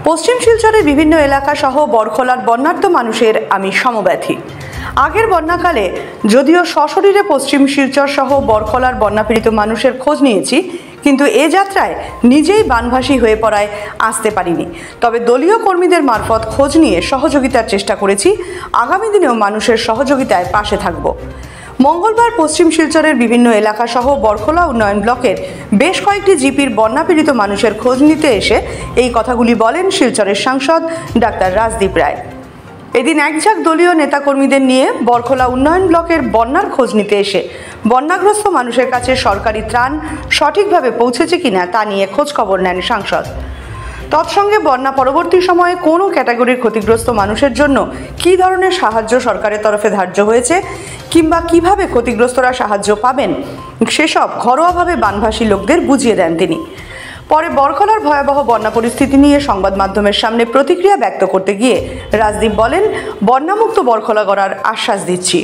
পশ্চিম শিলচরের বিভিন্ন এলাকা সহ বরখলার বন্যার্ত মানুষের আমি সমব্যথী। আগের বন্যাকালে যদিও সশরীরে পশ্চিম শিলচর সহ বরখলার বন্যাপীড়িত মানুষের খোঁজ নিয়েছি, কিন্তু এ যাত্রায় নিজেই বানভাসী হয়ে পড়ায় আসতে পারিনি। তবে দলীয় কর্মীদের মারফত খোঁজ নিয়ে সহযোগিতার চেষ্টা করেছি। আগামী দিনেও মানুষের সহযোগিতায় পাশে থাকব। মঙ্গলবার পশ্চিম শিলচরের বিভিন্ন এলাকা সহ বরখলা উন্নয়ন ব্লকের বেশ কয়েকটি জিপির বন্যাপীড়িত মানুষের খোঁজ নিতে এসে এই কথাগুলি বলেন শিলচরের সাংসদ ডাক্তার রাজদীপ রায়। এদিন একঝাঁক দলীয় নেতাকর্মীদের নিয়ে বরখলা উন্নয়ন ব্লকের বন্যার খোঁজ নিতে এসে বন্যাগ্রস্ত মানুষের কাছে সরকারি ত্রাণ সঠিকভাবে পৌঁছেছে কিনা তা নিয়ে খোঁজ খবর নেন সাংসদ। তৎসঙ্গে বন্যা পরবর্তী সময়ে কোনো ক্যাটাগরির ক্ষতিগ্রস্ত মানুষের জন্য কী ধরনের সাহায্য সরকারের তরফে ধার্য হয়েছে কিংবা কিভাবে ক্ষতিগ্রস্তরা সাহায্য পাবেন সেসব ঘরোয়াভাবে বানভাসী লোকদের বুঝিয়ে দেন তিনি। পরে বরখলার ভয়াবহ বন্যা পরিস্থিতি নিয়ে সংবাদ মাধ্যমের সামনে প্রতিক্রিয়া ব্যক্ত করতে গিয়ে রাজদীপ বলেন, বন্যামুক্ত বরখলা গড়ার আশ্বাস দিচ্ছি।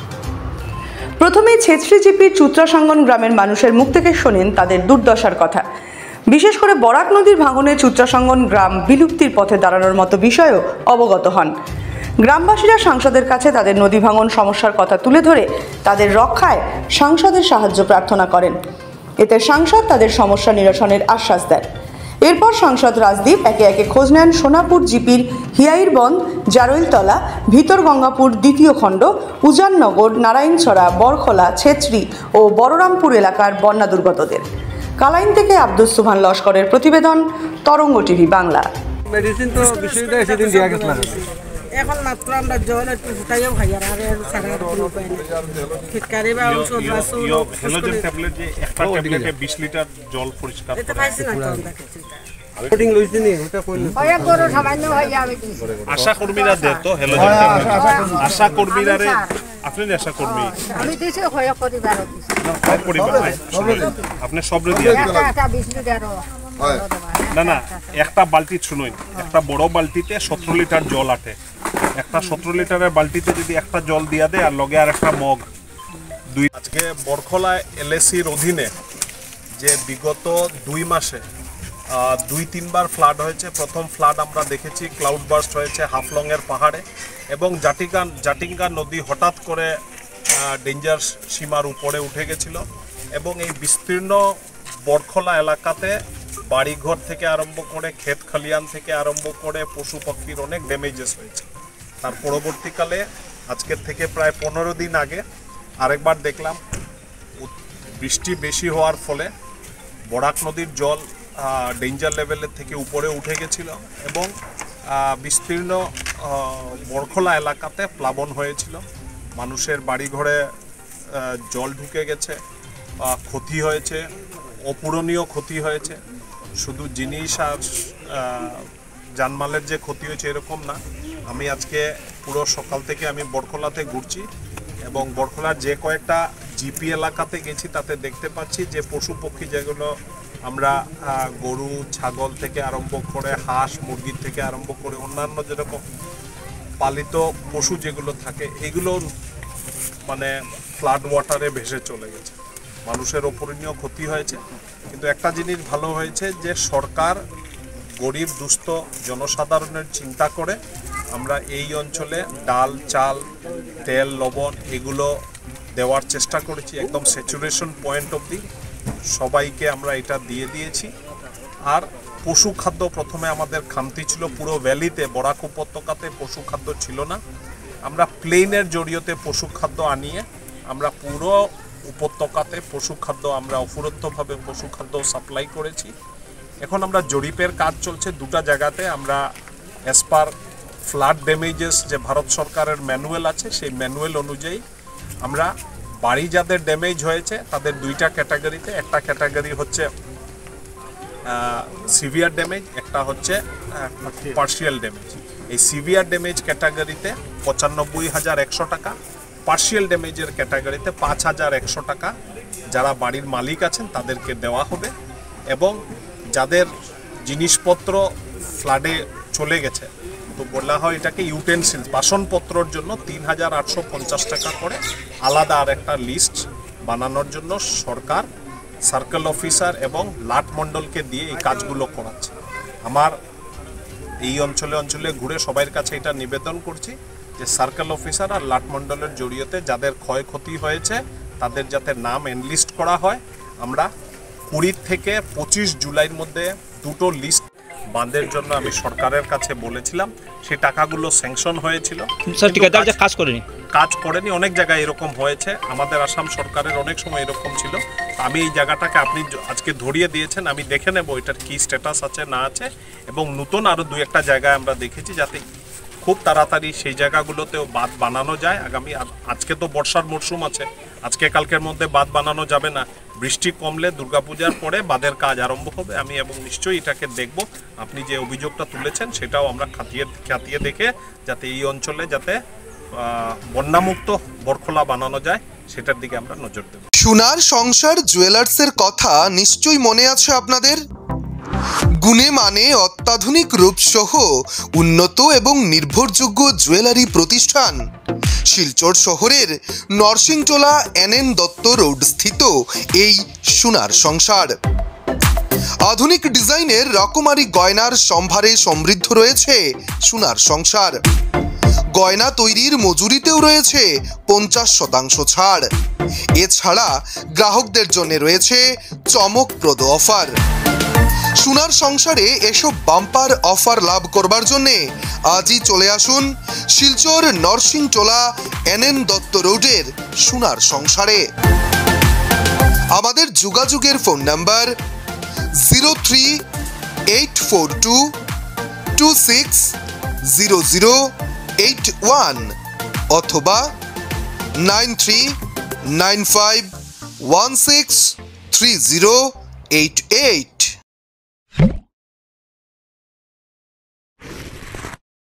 প্রথমেই ছেত্রী জিপির চুত্রাসাঙ্গন গ্রামের মানুষের মুখ থেকে শোনেন তাদের দুর্দশার কথা। বিশেষ করে বরাক নদীর ভাঙনে চুত্রাসাঙ্গন গ্রাম বিলুপ্তির পথে দাঁড়ানোর মতো বিষয়েও অবগত হন। গ্রামবাসীরা সাংসদের কাছে তাদের নদী ভাঙন সমস্যার কথা তুলে ধরে তাদের রক্ষায় সাংসদের সাহায্য প্রার্থনা করেন। এতে সাংসদ তাদের সমস্যা নিরসনের আশ্বাস দেন। এরপর সাংসদ রাজদীপ একে একে খোঁজ নেন সোনাপুর জিপির হিয়াইরবন্দ, জারৈলতলা, ভিতর গঙ্গাপুর দ্বিতীয় খণ্ড, উজাননগর, নারায়ণছড়া, বরখলা, ছেত্রী ও বড়রামপুর এলাকার বন্যা দুর্গতদের। কালাইন থেকে আব্দুস সুবহান লস্করের প্রতিবেদন, তরঙ্গ টিভি বাংলা। মেডিসিন তো বিষয়টা সেদিন দেওয়া গেছিল। এখন মাত্র আমরা জল একটু ফুটাইও খাই আর সারা কোনো উপায় নেই। ফিটকারি বা ওষুধ রাসু হ্যালোজেন ট্যাবলেট যে একটা ট্যাবলেটে 20 লিটার জল পরিষ্কার এটা পাইছি না তো আমরা কিছু। রেকর্ডিং লইছি নি ওটা কইল। হয় বড় সামান্য হই যাবে কি। আশা কর্মীরা দে তো হ্যালোজেন ট্যাবলেট। আশা কর্মীরা রে আপনি আশা কর্মী। আমি দিছি হয় পরিবার দিছি। সব পরিবার আপনি সব রে দিয়া দিন। এটা 20 লিটার না না একটা বালতি শুনুন, একটা বড় বালতিতে 17 লিটার জল আটে। একটা 17 লিটারের বালতিতে যদি একটা জল দিয়া দেয় আর লগে আর একটা মগ দুই। আজকে বরখলা এলএসির অধীনে যে বিগত 2 মাসে 2-3 বার ফ্লাড হয়েছে। প্রথম ফ্লাড আমরা দেখেছি ক্লাউড বার্স্ট হয়েছে হাফলংয়ের পাহাড়ে এবং জাটিঙ্গা নদী হঠাৎ করে ডেঞ্জার সীমার উপরে উঠে গেছিল এবং এই বিস্তীর্ণ বরখলা এলাকাতে বাড়িঘর থেকে আরম্ভ করে ক্ষেত খালিয়ান থেকে আরম্ভ করে পশু পাখির অনেক ড্যামেজেস হয়েছে। তার পরবর্তীকালে আজকের থেকে প্রায় 15 দিন আগে আরেকবার দেখলাম বৃষ্টি বেশি হওয়ার ফলে বরাক নদীর জল ডেঞ্জার লেভেলের থেকে উপরে উঠে গেছিল এবং বিস্তীর্ণ বরখলা এলাকাতে প্লাবন হয়েছিল। মানুষের বাড়িঘরে জল ঢুকে গেছে, ক্ষতি হয়েছে, অপূরণীয় ক্ষতি হয়েছে। শুধু জিনিস আর জানমালের যে ক্ষতি হয়েছে এরকম না। আমি আজকে পুরো সকাল থেকে আমি বরখলাতে ঘুরছি এবং বরখলার যে কয়েকটা জিপি এলাকাতে গেছি তাতে দেখতে পাচ্ছি যে পশু পক্ষী যেগুলো আমরা গরু ছাগল থেকে আরম্ভ করে হাঁস মুরগির থেকে আরম্ভ করে অন্যান্য যেরকম পালিত পশু যেগুলো থাকে এগুলো মানে ফ্লাড ওয়াটারে ভেসে চলে গেছে। মানুষের অপূরণীয় ক্ষতি হয়েছে, কিন্তু একটা জিনিস ভালো হয়েছে যে সরকার গরিব দুস্থ জনসাধারণের চিন্তা করে আমরা এই অঞ্চলে ডাল চাল তেল লবণ এগুলো দেওয়ার চেষ্টা করেছি। একদম স্যাচুরেশন পয়েন্ট অবধি সবাইকে আমরা এটা দিয়ে দিয়েছি। আর পশু খাদ্য প্রথমে আমাদের খামতি ছিল, পুরো ভ্যালিতে বরাক উপত্যকাতে পশু খাদ্য ছিল না। আমরা প্লেনের জড়িয়তে পশু খাদ্য আনিয়ে আমরা পুরো উপত্যকাতে পশু খাদ্য আমরা অফুরন্তভাবে পশু খাদ্য সাপ্লাই করেছি। এখন আমরা জরিপের কাজ চলছে 2টা জায়গাতে। আমরা অ্যাজ পার ফ্লাড ড্যামেজেস যে ভারত সরকারের ম্যানুয়াল আছে সেই ম্যানুয়াল অনুযায়ী আমরা বাড়ি যাদের ড্যামেজ হয়েছে তাদের 2টা ক্যাটাগরিতে, একটা ক্যাটাগরি হচ্ছে সিভিয়ার ড্যামেজ, একটা হচ্ছে পার্শিয়াল ড্যামেজ। এই সিভিয়ার ড্যামেজ ক্যাটাগরিতে 95,100 টাকা, পার্শিয়াল ড্যামেজের ক্যাটাগরিতে 5,100 টাকা যারা বাড়ির মালিক আছেন তাদেরকে দেওয়া হবে এবং যাদের জিনিসপত্র ফ্লাডে চলে গেছে তো বলা হয় এটাকে ইউটেন্সিলস বাসনপত্রর জন্য 3,850 টাকা করে আলাদা আর একটা লিস্ট বানানোর জন্য সরকার সার্কেল অফিসার এবং লাট মণ্ডলকে দিয়ে এই কাজগুলো করাচ্ছে। আমার এই অঞ্চলে অঞ্চলে ঘুরে সবার কাছে এটা নিবেদন করছি যে সার্কেল অফিসার আর লাট মণ্ডলের জড়িয়তে যাদের ক্ষয়ক্ষতি হয়েছে তাদের যাতে নাম এনলিস্ট করা হয়। আমরা 20 থেকে 25 জুলাইয়ের মধ্যে দুটো লিস্ট বাঁধের জন্য আমি সরকারের কাছে বলেছিলাম, সেই টাকাগুলো স্যাংশন হয়েছিল, কাজ করেনি। অনেক জায়গায় এরকম হয়েছে, আমাদের আসাম সরকারের অনেক সময় এরকম ছিল। আমি এই জায়গাটাকে আপনি আজকে ধরিয়ে দিয়েছেন, আমি দেখে নেব এটার কি স্ট্যাটাস আছে না আছে, এবং নতুন আরও 2-1টা জায়গায় আমরা দেখেছি যাতে খুব তাড়াতাড়ি সেই জায়গাগুলোতেও বাঁধ বানানো যায়। আজকে তো বর্ষার মরশুম আছে, আজকে কালকের মধ্যে বাঁধ বানানো যাবে না, বৃষ্টি কমলে দুর্গাপূজার পরে বাঁধের কাজ আরম্ভ হবে। আমি এবং নিশ্চয়ই এটাকে দেখব, আপনি যে অভিযোগটা তুলেছেন সেটাও আমরা খাতিয়ে দেখে যাতে এই অঞ্চলে যাতে বন্যামুক্ত বরখোলা বানানো যায় সেটার দিকে আমরা নজর দেব। সোনার সংসার জুয়েলার্সের কথা নিশ্চয়ই মনে আছে আপনাদের। গুণে মানে অত্যাধুনিক রূপসহ উন্নত এবং নির্ভরযোগ্য জুয়েলারি প্রতিষ্ঠান শিলচর শহরের নরসিংটোলা NN দত্ত রোড স্থিত এই সোনার সংসার। আধুনিক ডিজাইনের রকমারি গয়নার সম্ভারে সমৃদ্ধ রয়েছে সোনার সংসার। গয়না তৈরির মজুরিতেও রয়েছে 50% ছাড়। এছাড়া গ্রাহকদের জন্য রয়েছে চমকপ্রদ অফার। সোনার সংসারে এসব বাম্পার অফার লাভ করবার জন্য আজই চলে আসুন শিলচর নরসিংটোলা NN দত্ত রোডের সোনার সংসারে। আমাদের যোগাযোগের ফোন নাম্বার 0384226008 অথবা 9395163088।